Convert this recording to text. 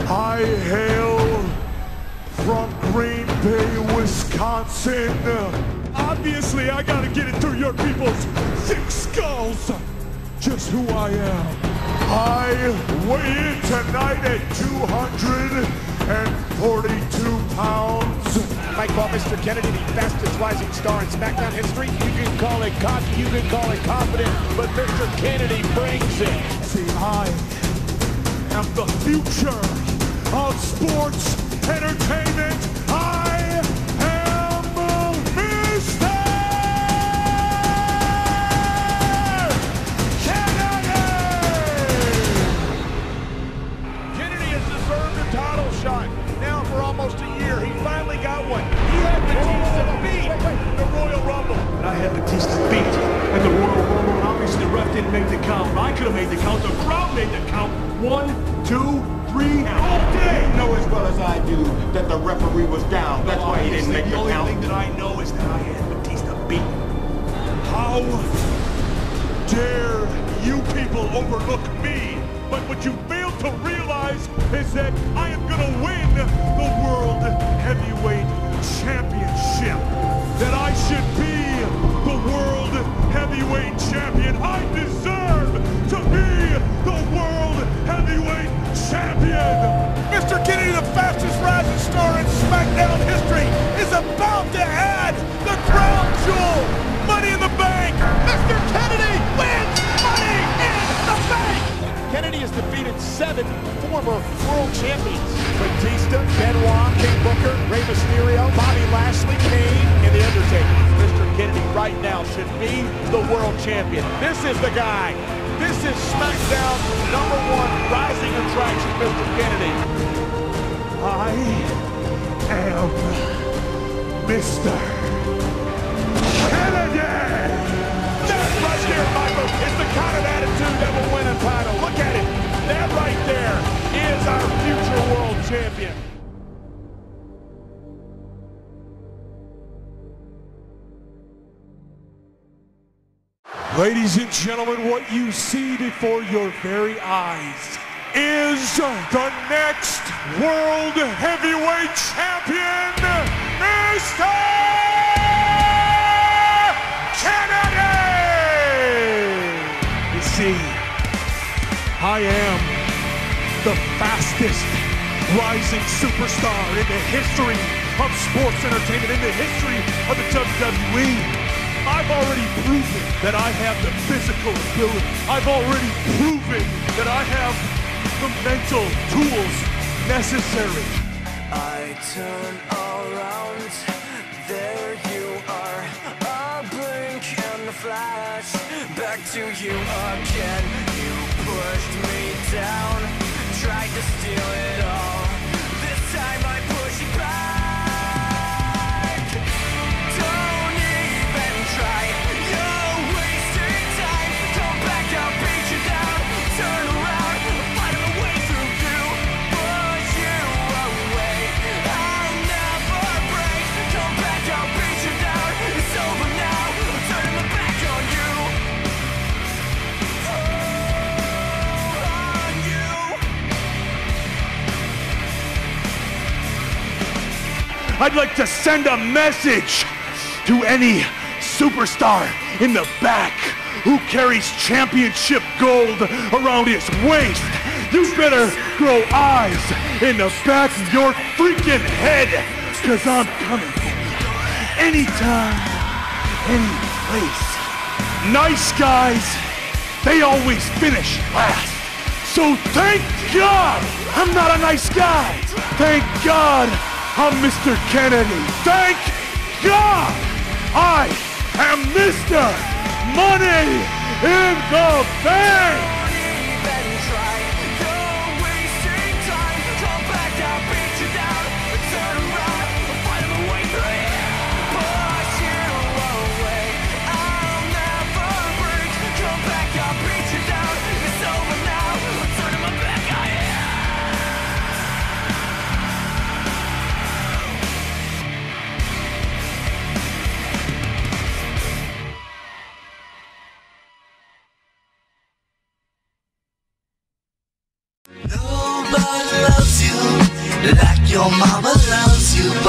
I hail from Green Bay, Wisconsin. Obviously, I gotta get it through your people's thick skulls. Just who I am. I weigh in tonight at 242 pounds. I call Mr. Kennedy the fastest rising star in SmackDown history. You can call it cocky, you can call it confident, but Mr. Kennedy brings it. See, I am the future of sports entertainment. I am Mr. Kennedy! Kennedy has deserved a title shot. Now for almost a year, he finally got one. He had Batista beat the Royal Rumble. And I had Batista beat at the Royal Rumble, and obviously the ref didn't make the count. I could have made the count. The crowd made the count. 1, 2, 3, all day. You know as well as I do that the referee was down. That's why he didn't make the The only count. thing that I know is that I had Batista beat. How dare you people overlook me? But what you fail to realize is that I am gonna win the World Heavyweight Championship. That I should be the World Heavyweight Champion. I deserve to be the World Heavyweight Champion. Mr. Kennedy, the fastest rising star in SmackDown history, is about to add the crown jewel, Money in the Bank. Mr. Kennedy wins Money in the Bank. Kennedy has defeated 7 former world champions: Batista, Benoit, King Booker, Rey Mysterio, Bobby Lashley, Kane, and The Undertaker. Mr. Kennedy right now should be the world champion. This is the guy. This is SmackDown's #1 rising attraction, Mr. Kennedy. I am Mr. Kennedy! That right there, Michael, is the kind of attitude that will win a title. Look at it. That right there is our future world champion. Ladies and gentlemen, what you see before your very eyes is the next World Heavyweight Champion, Mr. Kennedy! You see, I am the fastest rising superstar in the history of sports entertainment, in the history of the WWE. I've already proven that I have the physical ability. I've already proven that I have the mental tools necessary. I turn around, there you are, a blink and a flash, back to you again. You pushed me down, tried to steal it all. This time I push you back. Don't even try, you're wasting time. Come back, I'll beat you down. Turn around, fight my way through you. Push you away, I'll never break. Come back, I'll beat you down. It's over now, I'm turning my back on you. On you. I'd like to send a message to any superstar in the back who carries championship gold around his waist. You better grow eyes in the back of your freaking head, cause I'm coming for you. Anytime, any place. Nice guys, they always finish last. So thank God I'm not a nice guy. Thank God I'm Mr. Kennedy. Thank God I am Mr. Money in the Bank. like your mama loves you.